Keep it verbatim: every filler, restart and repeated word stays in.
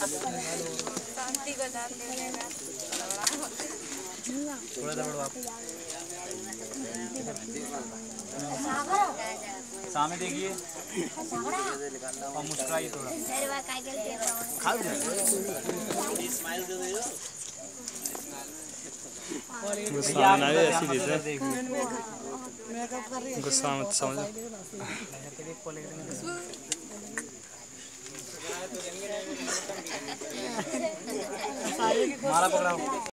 शांति को जान देने का थोड़ा दबड़ो आप सामने देखिए और मुस्कुराइए थोड़ा गुस्सा में आए ऐसी चीजें गुस्सा मत समझो मारा पकड़ाओ।